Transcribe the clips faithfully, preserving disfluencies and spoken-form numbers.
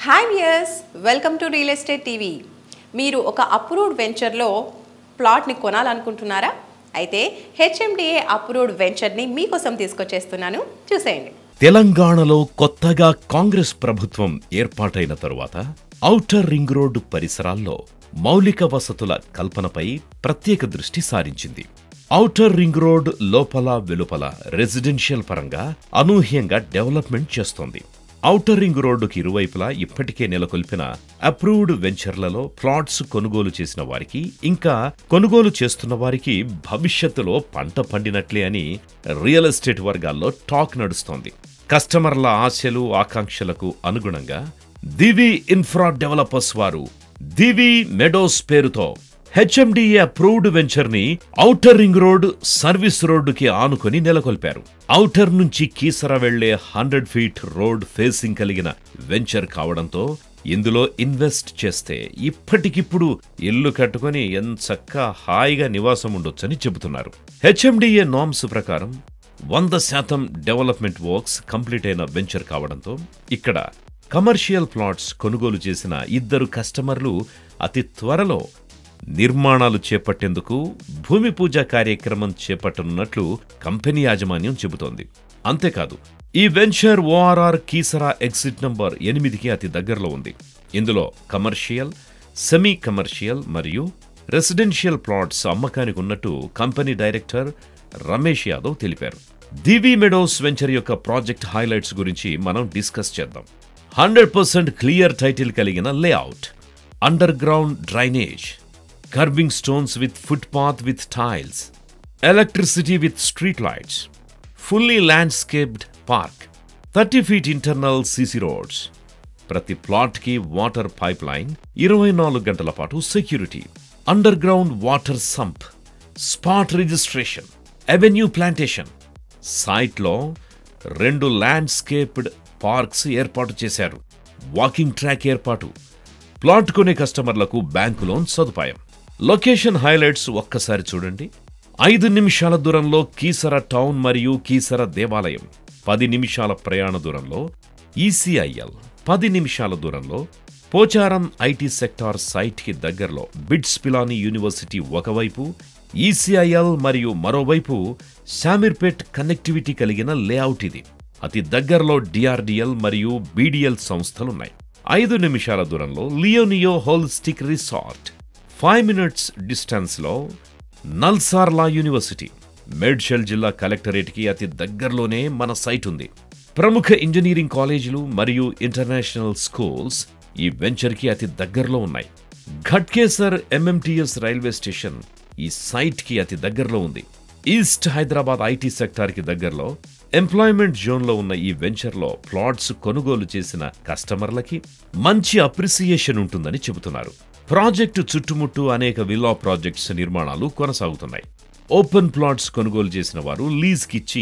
Hi viewers, welcome to real estate TV. మీరు ఒక approved వెంచర్లో ప్లాట్ని కొనాలనుకుంటున్నారా? అయితే హెచ్ఎండిఏ అప్రూవ్డ్ వెంచర్ని మీకోసం తీసుకొచ్చేస్తున్నాను, చూసేయండి. తెలంగాణలో కొత్తగా కాంగ్రెస్ ప్రభుత్వం ఏర్పాటైన తరువాత ఔటర్ రింగ్ రోడ్డు పరిసరాల్లో మౌలిక వసతుల కల్పనపై ప్రత్యేక దృష్టి సారించింది. ఔటర్ రింగ్ రోడ్ లోపల వెలుపల రెసిడెన్షియల్ పరంగా అనూహ్యంగా డెవలప్మెంట్ చేస్తోంది. ఔటర్ రింగ్ రోడ్డుకి ఇరువైపులా ఇప్పటికే నెలకొల్పిన అప్రూవ్డ్ వెంచర్లలో ప్లాట్స్ కొనుగోలు చేసిన వారికి, ఇంకా కొనుగోలు చేస్తున్న వారికి భవిష్యత్తులో పంట పండినట్లే అని రియల్ ఎస్టేట్ వర్గాల్లో టాక్ నడుస్తోంది. కస్టమర్ల ఆశలు ఆకాంక్షలకు అనుగుణంగా దివి ఇన్ఫ్రా డెవలపర్స్ వారు దివి మెడోస్ పేరుతో హెచ్ఎండిఏ అప్రూవ్డ్ వెంచర్ ని ఔటర్ రింగ్ రోడ్ సర్వీస్ రోడ్డుకి ఆనుకొని నెలకొల్పారు. ఔటర్ నుంచి కీసర వెళ్లే హండ్రెడ్ ఫీట్ రోడ్ ఫేసింగ్ కలిగిన వెంచర్ కావడంతో ఇందులో ఇన్వెస్ట్ చేస్తే ఇప్పటికిప్పుడు ఇల్లు కట్టుకుని ఎంచక్కా హాయిగా నివాసం ఉండొచ్చని చెబుతున్నారు. హెచ్ఎండిఏ నామ్స్ ప్రకారం వంద శాతం డెవలప్మెంట్ వర్క్స్ కంప్లీట్ అయిన వెంచర్ కావడంతో ఇక్కడ కమర్షియల్ ప్లాట్స్ కొనుగోలు చేసిన ఇద్దరు కస్టమర్లు అతి త్వరలో నిర్మాణాలు చేపట్టేందుకు భూమి పూజ కార్యక్రమం చేపట్టనున్నట్లు కంపెనీ యాజమాన్యం చెబుతోంది. అంతేకాదు, ఈ venture ORR Keesara exit number ఎనిమిదికి అతి దగ్గరలో ఉంది. ఇందులో కమర్షియల్, సెమీ కమర్షియల్ మరియు రెసిడెన్షియల్ ప్లాట్స్ అమ్మకానికి ఉన్నట్టు కంపెనీ డైరెక్టర్ రమేష్ యాదవ్ తెలిపారు. దివి మెడోస్ వెంచర్ యొక్క ప్రాజెక్ట్ హైలైట్స్ గురించి మనం డిస్కస్ చేద్దాం. హండ్రెడ్ పర్సెంట్ క్లియర్ టైటిల్ కలిగిన layout, underground drainage, curving stones with footpath with tiles, electricity with street lights, fully landscaped park, thirty feet internal C C roads. ప్రతి plot కి water pipeline, ఇరవై నాలుగు గంటల పాటు security, underground water sump, spot registration, avenue plantation. Site లో రెండు landscaped parks ఏర్పాటు చేశారు. వాకింగ్ ట్రాక్ ఏర్పాటు, ప్లాట్ కొనే కస్టమర్లకు బ్యాంకు లోన్ సదుపాయం. లొకేషన్ హైలైట్స్ ఒక్కసారి చూడండి. ఐదు నిమిషాల దూరంలో కీసర టౌన్ మరియు కీసర దేవాలయం, పది నిమిషాల ప్రయాణ దూరంలో ఈసీఐఎల్, పది నిమిషాల దూరంలో పోచారం ఐటీ సెక్టార్ సైట్ కి దగ్గరలో బిట్స్ పిలానీ యూనివర్సిటీ ఒకవైపు, ఈసీఐఎల్ మరియు మరోవైపు శామీర్పేట్ కనెక్టివిటీ కలిగిన లేఅవుట్ ఇది. అతి దగ్గరలో డిఆర్డిఎల్ మరియు బీడీఎల్ సంస్థలున్నాయి. ఐదు నిమిషాల దూరంలో Leonia holistic resort, five minutes distance లో నల్సార్లా యూనివర్సిటీ. మేడ్చల్ జిల్లా కలెక్టరేట్ కి అతి దగ్గరలోనే మన సైట్ ఉంది. ప్రముఖ ఇంజనీరింగ్ కాలేజీలు మరియు ఇంటర్నేషనల్ స్కూల్స్ ఈ వెంచర్ కి అతి దగ్గరలో ఉన్నాయి. ఘట్కేసర్ ఎంఎంటీఎస్ రైల్వే స్టేషన్ ఈ సైట్ కి అతి దగ్గరలో ఉంది. ఈస్ట్ హైదరాబాద్ ఐటీ సెక్టార్ కి దగ్గరలో ఎంప్లాయ్మెంట్ జోన్ లో ఉన్న ఈ వెంచర్ లో ప్లాట్స్ కొనుగోలు చేసిన కస్టమర్లకి మంచి అప్రిసియేషన్ ఉంటుందని చెబుతున్నారు. ప్రాజెక్టు చుట్టుముట్టు అనేక విల్లా ప్రాజెక్ట్స్ నిర్మాణాలు కొనసాగుతున్నాయి. ఓపెన్ ప్లాట్స్ కొనుగోలు చేసిన వారు లీజ్ కిచ్చి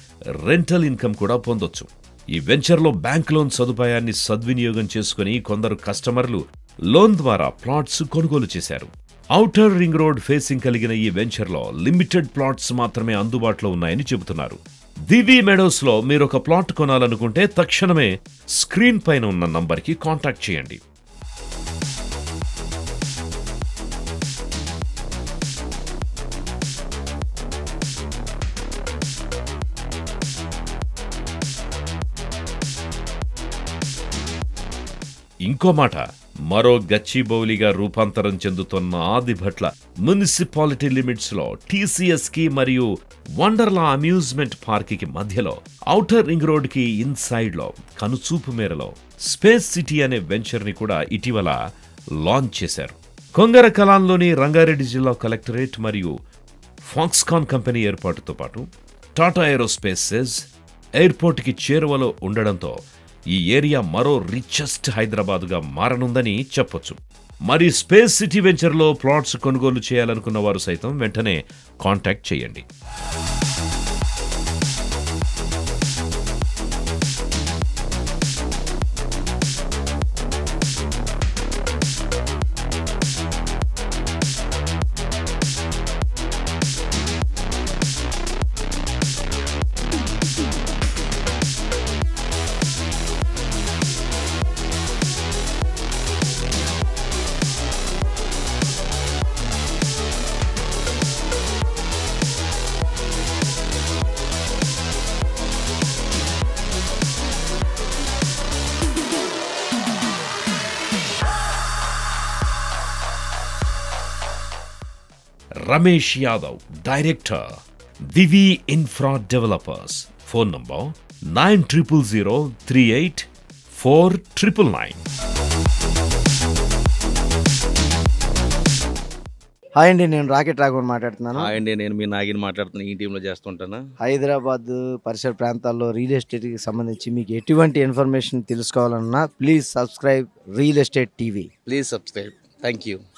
రెంటల్ ఇన్కమ్ కూడా పొందొచ్చు. ఈ వెంచర్లో బ్యాంక్ లోన్ సదుపాయాన్ని సద్వినియోగం చేసుకుని కొందరు కస్టమర్లు లోన్ ద్వారా ప్లాట్స్ కొనుగోలు చేశారు. ఔటర్ రింగ్ రోడ్ ఫేసింగ్ కలిగిన ఈ వెంచర్లో లిమిటెడ్ ప్లాట్స్ మాత్రమే అందుబాటులో ఉన్నాయని చెబుతున్నారు. దివి మెడోస్ లో మీరు ఒక ప్లాట్ కొనాలనుకుంటే తక్షణమే స్క్రీన్ పైన ఉన్న నంబర్కి కాంటాక్ట్ చేయండి. ఇంకో మాట, మరో గచ్చిబౌలిగా రూపాంతరం చెందుతున్న ఆదిభట్ల మున్సిపాలిటీ లిమిట్స్ లో టీసీఎస్ కి మరియు వండర్లా అమ్యూజ్మెంట్ పార్క్ కి మధ్యలో ఔటర్ రింగ్ రోడ్ కి ఇన్సైడ్ లో కనుచూపు మేరలో స్పేస్ సిటీ అనే వెంచర్ ని కూడా ఇటీవల లాంచ్ చేశారు. కొంగర కలాన్లోని రంగారెడ్డి జిల్లా కలెక్టరేట్ మరియు ఫాక్స్కాన్ కంపెనీ ఏర్పాటుతో పాటు టాటా ఏరోస్పేసెస్ ఎయిర్పోర్ట్ కి చేరువలో ఉండడంతో ఈ ఏరియా మరో రిచెస్ట్ హైదరాబాద్ గా మారనుందని చెప్పొచ్చు. మరి స్పేస్ సిటీ వెంచర్లో ప్లాట్స్ కొనుగోలు చేయాలనుకున్న వారు సైతం వెంటనే కాంటాక్ట్ చేయండి. Ramesh Yadav, director, Divi infra developers. Phone number nine triple zero three eight four triple nine. Hi అండి, నేను రాకెట్ రాఘవన్ మాట్లాడుతున్నాను. హాయ్ అండి, నేను మీ నాగిని మాట్లాడుతున్నాను. ఈ టీంలో చేస్తుంటాను. హైదరాబాద్ పరిసర ప్రాంతాల్లో రియల్ ఎస్టేట్కి సంబంధించి మీకు ఎటువంటి ఇన్ఫర్మేషన్ తెలుసుకోవాలన్నా please subscribe real estate TV. Please subscribe. Thank you.